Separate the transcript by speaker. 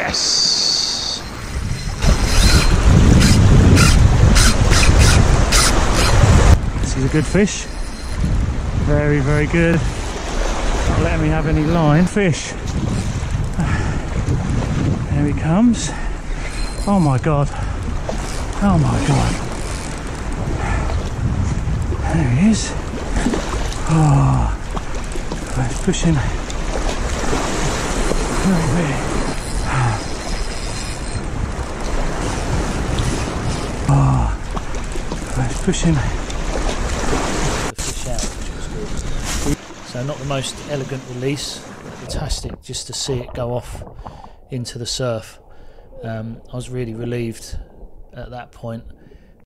Speaker 1: Yes! This is a good fish. Very, very good. Not letting me have any line. Fish. There he comes. Oh my god. Oh my god. There he is. Oh, let's push him. Oh, let's push him.
Speaker 2: The fish out, which was good. So not the most elegant release. Fantastic just to see it go off into the surf. I was really relieved at that point.